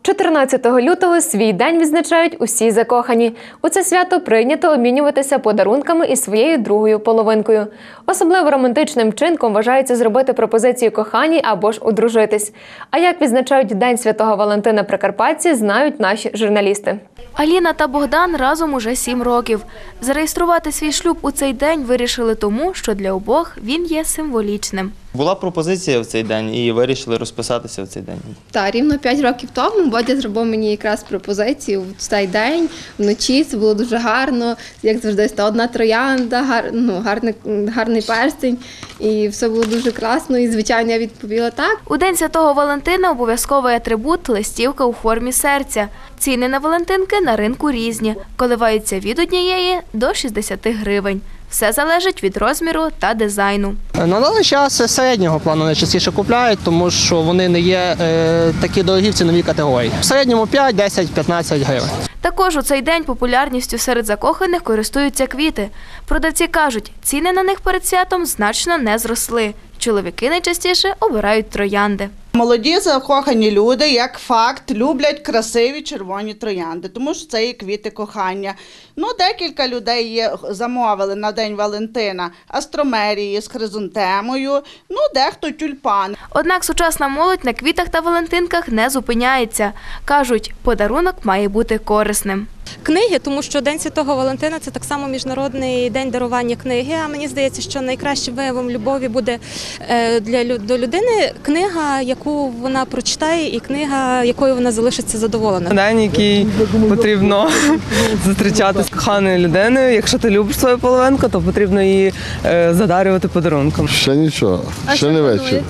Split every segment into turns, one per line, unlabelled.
14 лютого свій день відзначають усі закохані. У це свято прийнято обмінюватися подарунками із своєю другою половинкою. Особливо романтичним вчинком вважається зробити пропозицію коханій або ж одружитись. А як відзначають День Святого Валентина прикарпатці, знають наші журналісти.
Аліна та Богдан разом уже 7 років. Зареєструвати свій шлюб у цей день вирішили тому, що для обох він є символічним.
Була пропозиція в цей день і вирішили розписатися в цей день.
Так, рівно 5 років тому Бодя зробив мені якраз пропозицію в цей день, вночі. Це було дуже гарно, як завжди, одна троянда, гарний перстень. І все було дуже класно, і, звичайно, я відповіла так.
У День Святого Валентина обов'язковий атрибут – листівка у формі серця. Ціни на валентинки на ринку різні, коливаються від 1 до 60 гривень. Все залежить від розміру та дизайну.
На даний час середнього плану найчастіше купляють, тому що вони не є такі дорогі в ціновій категорії. В середньому 5, 10, 15 гривень.
Також у цей день популярністю серед закоханих користуються квіти. Продавці кажуть, ціни на них перед святом значно не зросли. Чоловіки найчастіше обирають троянди.
Молоді закохані люди, як факт, люблять красиві червоні троянди, тому що це є квіти кохання. Декілька людей замовили на День Валентина астромерії з хризантемою, дехто тюльпан.
Однак сучасна молодь на квітах та валентинках не зупиняється. Кажуть, подарунок має бути корисним.
Книги, тому що День Святого Валентина – це так само міжнародний день дарування книги, а мені здається, що найкращим виявом любові буде до людини книга, яку вона прочитає, і книга, якою вона залишиться задоволена.
День, який потрібно зустрічати з коханою людиною. Якщо ти любиш свою половинку, то потрібно її задарювати подарунком.
Ще нічого, ще не вечір.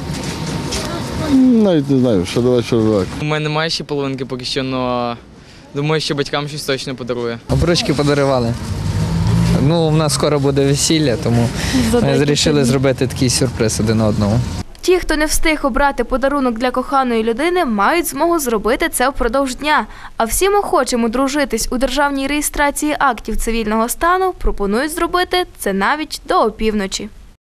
Навіть не знаю, що до вечора далеко.
У мене немає ще половинки поки що, але думаю, що батькам щось точно подарує.
Обручки подарували. У нас скоро буде весілля, тому ми вирішили зробити такий сюрприз один одному.
Ті, хто не встиг обрати подарунок для коханої людини, мають змогу зробити це впродовж дня. А всім охочим одружитись у державній реєстрації актів цивільного стану пропонують зробити це навіть до опівночі.